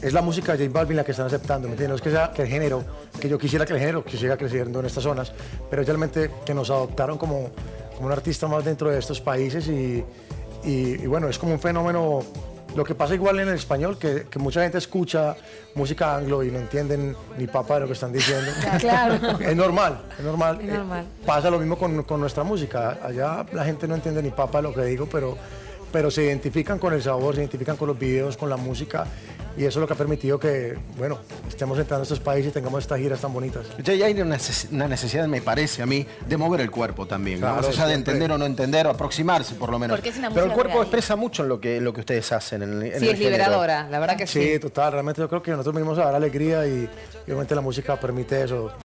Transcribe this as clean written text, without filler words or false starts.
es la música de J Balvin la que están aceptando, ¿me entiendes? No es que sea que el género, que yo quisiera que el género que siga creciendo en estas zonas, pero realmente que nos adoptaron como un artista más dentro de estos países y bueno, es como un fenómeno. Lo que pasa igual en el español, que mucha gente escucha música anglo y no entienden ni papa de lo que están diciendo. Claro. Es normal, es normal. Es normal. Pasa lo mismo con nuestra música. Allá la gente no entiende ni papa de lo que digo, pero se identifican con el sabor, se identifican con los videos, con la música. Y eso es lo que ha permitido que, bueno, estemos entrando a estos países y tengamos estas giras tan bonitas. Ya hay una necesidad, me parece a mí, de mover el cuerpo también, ¿no? Claro, Más allá de siempre. entender o no entender, o aproximarse por lo menos. Porque es una Pero el música cuerpo por ahí. expresa mucho en lo que ustedes hacen. En Sí, el es género. liberadora, la verdad que sí. Sí, total. Realmente yo creo que nosotros venimos a dar alegría y obviamente la música permite eso.